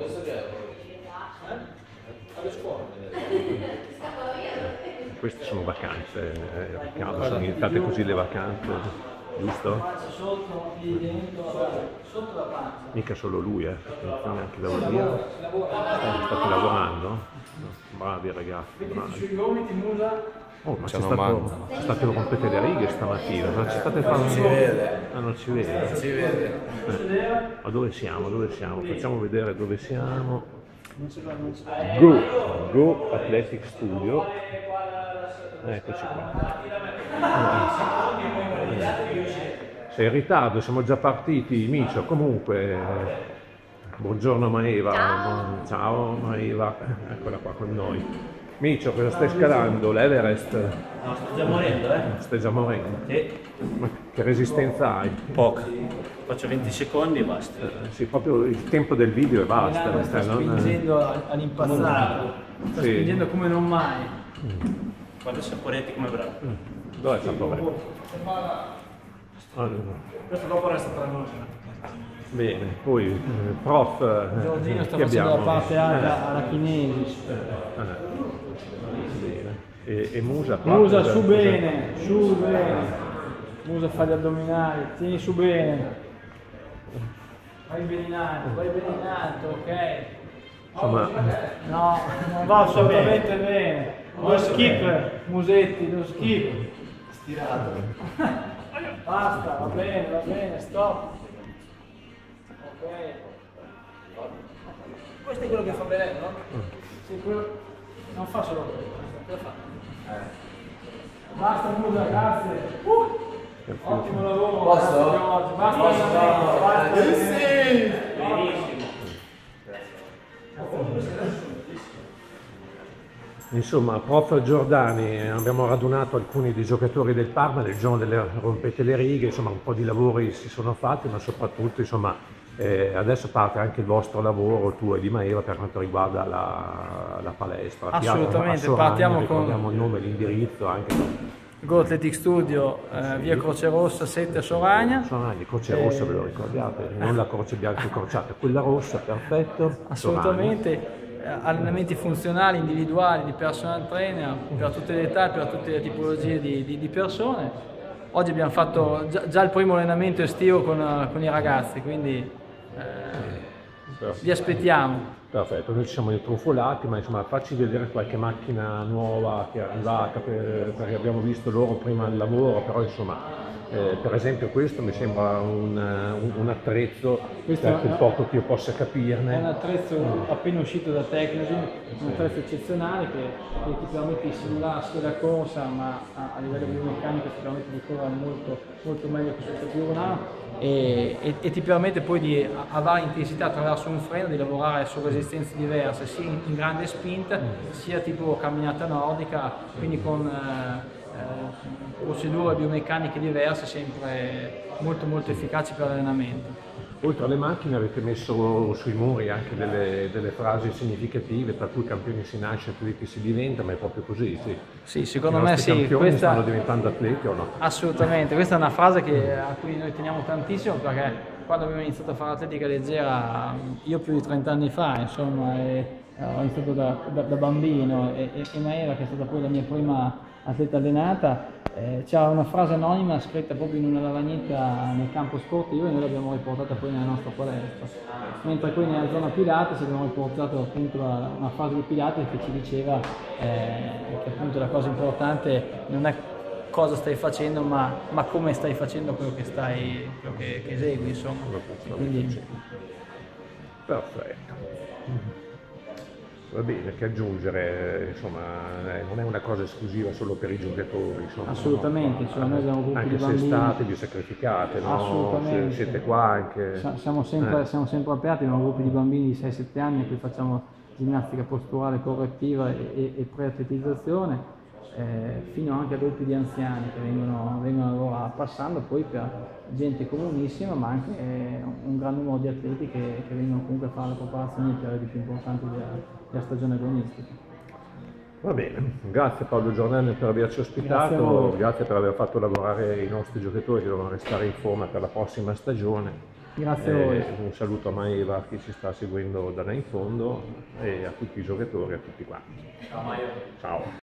Queste sono vacanze, Riccardo, sono iniziate così le vacanze, giusto? Mica solo lui, attenzione anche da via. State lavorando? Bravi ragazzi, bravi. Oh, ma state rompete le righe stamattina, ma ci state fando... Non si vede. Ah, non si vede? Non si vede. Ma dove siamo? Dove siamo? Facciamo vedere dove siamo. Go Athletic Studio. Eccoci qua. Sei in ritardo, siamo già partiti, Micio. Comunque, buongiorno Maeva. Ciao Maeva, eccola qua con noi. Micio, cosa stai scalando? L'Everest? No, sto già morendo, Stai già morendo? Sì. Ma che resistenza hai? Poca. Faccio 20 secondi e basta. Sì, proprio il tempo del video e basta. Sta spingendo all'impazzata, sta spingendo come non mai. Guarda Saporetti come bravo. Dove è Saporetti? Allora. Questo dopo resta tra noi. Bene, poi prof. Giorgino sta facendo la parte alta alla Chinesi. Bene. E Musa? Musa su bene, su bene. Musa fa gli addominali, tieni su bene. Vai bene in alto, ok? Insomma, no, non va assolutamente bene. Lo skip, Musetti, lo skip. Stirato. Basta, va bene, stop. Ok. Questo è quello che fa bene, no? Sì, quello non fa solo quello fa. Basta Musa, grazie. Ottimo lavoro. Basta. Insomma, prof Giordani, abbiamo radunato alcuni dei giocatori del Parma nel giorno delle rompete le righe, insomma un po' di lavori si sono fatti, ma soprattutto insomma, adesso parte anche il vostro lavoro, tu e di Maeva, per quanto riguarda la palestra. Assolutamente, partiamo con... Abbiamo il nome, l'indirizzo anche. Go Athletic Studio, via Croce Rossa 7 a Soragna. Soragna, Croce Rossa, ve lo ricordiate, non la croce bianca incrociata, quella rossa, perfetto. Assolutamente. Allenamenti funzionali, individuali, di personal trainer per tutte le età, per tutte le tipologie di persone. Oggi abbiamo fatto già il primo allenamento estivo con i ragazzi, quindi vi aspettiamo. Perfetto, noi ci siamo intrufolati, ma insomma facci vedere qualche macchina nuova che è arrivata, perché abbiamo visto loro prima il lavoro, però insomma per esempio questo mi sembra un attrezzo, per quel poco che io possa capirne. È un attrezzo appena uscito da Tecnogen, un attrezzo eccezionale che ti permette di simulare la corsa, ma a livello biomeccanico ti permette di correre molto meglio che sul diurnale e ti permette poi di a varia intensità attraverso un freno di lavorare su resistenze diverse, sia in grande spinta sia tipo camminata nordica, quindi con procedure biomeccaniche diverse, sempre molto efficaci per l'allenamento. Oltre alle macchine avete messo sui muri anche delle frasi significative, tra cui campioni si nasce, atleti si diventa, ma è proprio così, sì. Sì, secondo me sì. I campioni stanno diventando atleti o no? Assolutamente, questa è una frase a cui noi teniamo tantissimo, perché quando abbiamo iniziato a fare atletica leggera, io più di 30 anni fa, insomma, ho iniziato da bambino e Maeva, che è stata poi la mia prima atleta allenata, c'era una frase anonima scritta proprio in una lavagnetta nel campo sportivo e noi l'abbiamo riportata poi nella nostra palestra, mentre poi nella zona Pilates abbiamo riportato appunto una frase di Pilates che ci diceva che appunto la cosa importante non è cosa stai facendo ma come stai facendo quello che esegui, insomma. Quindi... Perfetto. Va bene, che aggiungere, insomma, non è una cosa esclusiva solo per i giocatori, insomma. Assolutamente, no? noi abbiamo gruppi anche di bambini. Anche se state, vi sacrificate, no? Assolutamente. Siete qua anche... Siamo sempre aperti, abbiamo gruppi di bambini di 6-7 anni in cui facciamo ginnastica posturale correttiva e preatletizzazione, fino anche a gruppi di anziani che vengono a passando poi per gente comunissima, ma anche un gran numero di atleti che vengono comunque a fare la preparazione nei periodi più importanti della stagione agonistica. Va bene, grazie Paolo Giordani per averci ospitato, grazie per aver fatto lavorare i nostri giocatori che devono restare in forma per la prossima stagione. Grazie a voi. Un saluto a Maeva, a chi ci sta seguendo da là in fondo, e a tutti i giocatori, a tutti quanti. Ciao Maio. Ciao.